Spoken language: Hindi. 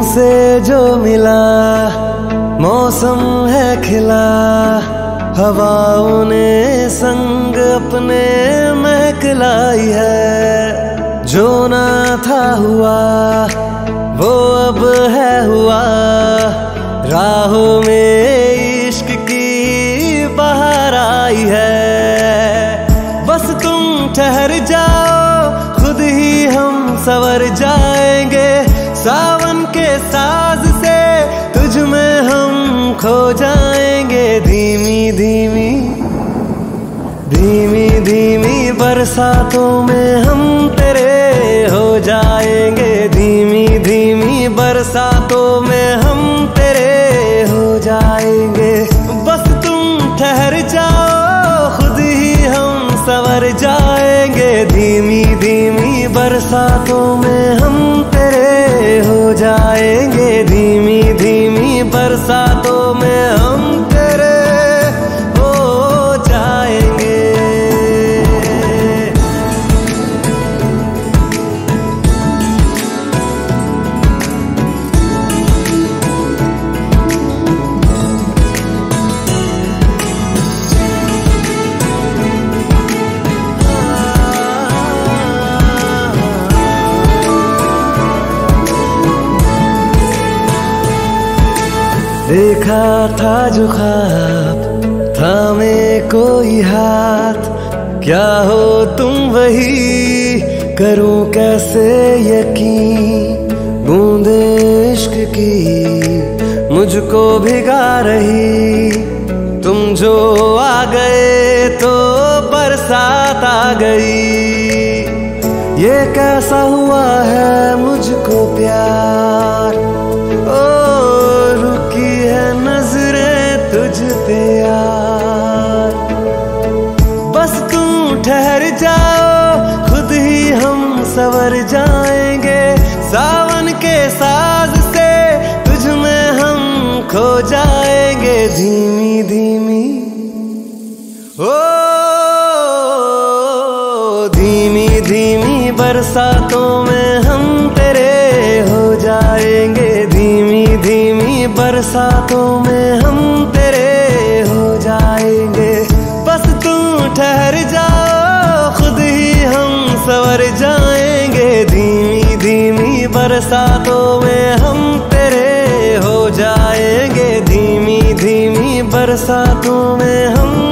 से जो मिला, मौसम है खिला, हवाओं ने संग अपने महकलाई है। जो ना था हुआ वो अब है हुआ, राहों में इश्क की बहार आई है। बस तुम ठहर जाओ, खुद ही हम संवर जाएंगे। सावन के साज से तुझ में हम खो जाएंगे। धीमी धीमी धीमी धीमी बरसातों में हम तेरे हो जाएंगे। धीमी धीमी बरसातों में हम तेरे हो जाएंगे। बस तुम ठहर जाओ, खुद ही हम संवर जाएंगे। धीमी धीमी बरसातों में हम तेरे हो जाएंगे। धीमी धीमी बरसातों में हम तेरे हो जाएंगे। देखा था जो ख्वाब, थामे कोई हाथ, क्या हो तुम वही, करूं कैसे यकीन। बूंदे इश्क की मुझको भिगा रही, तुम जो आ गए तो बरसात आ गई। ये कैसा हुआ है मुझको प्यार, तुझ पे यार। बस तुम ठहर जाओ, खुद ही हम संवर जाएंगे। सावन के साज से तुझ में हम खो जाएंगे। धीमी धीमी ओ धीमी धीमी बरसातों में हम तेरे हो जाएंगे। धीमी धीमी बरसातों में हम तेरे हो जाएंगे। बस तुम ठहर जाओ, खुद ही हम संवर जाएंगे। धीमी धीमी बरसातों में हम तेरे हो जाएंगे। धीमी धीमी बरसातों में हम